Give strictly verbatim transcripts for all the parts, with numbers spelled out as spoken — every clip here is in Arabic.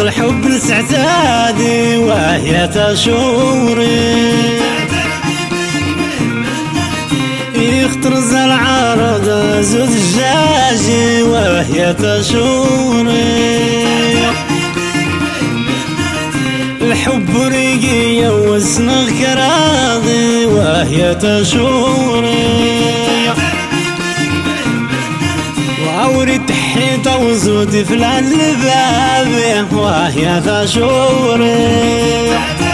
الحب نسعتادي وهي تشوري يخترز العرض زود الجاجي وهي تشوري الحب رقية والسنغ كراضي وهي تشوري وعوري تحيطة وزودي في الباب وهي تشوري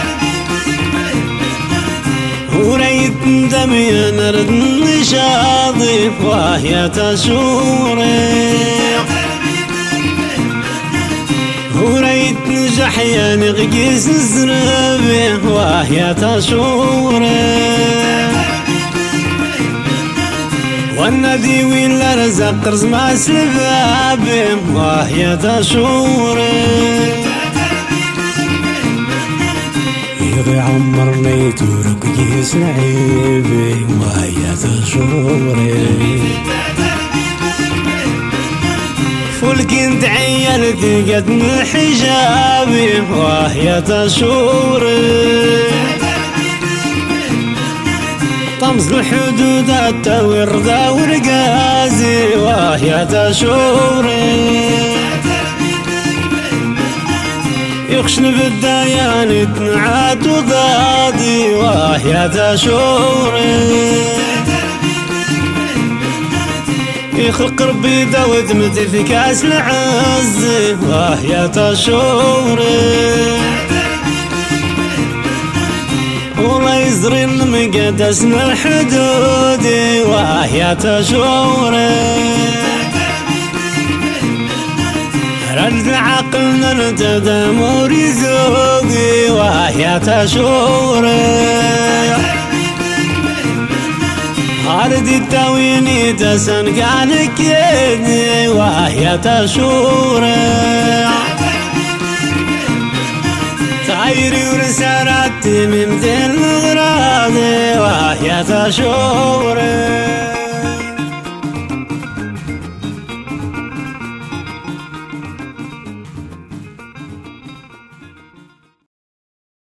وريت ندمي نرد نشاطي وهي تشوري وريت نجح يا نغيس الزرابي وهي تشوري والنادي ولا رزق رز مع سلبابي وهي تشوري يضيع عمرني تورك جيس نعيبي وهي تشوري فولكين تعيلتي قد من حجابي وهي تشوري طمز الحدود التورده ورقازي وهي تشوري يخشن بالديان تنعات وضادي وهي تشوري يخلق ربي داود متي في كاس العز وهي تشوري والله يزري المقدس من الحدود وهي تشوري رد عقلنا نتدم ورزقي وهي تشوري هاردي التاويني تسن كان كيدي وهي تشوري تايري ورسالتي من ذي الغراضي وهي تشوري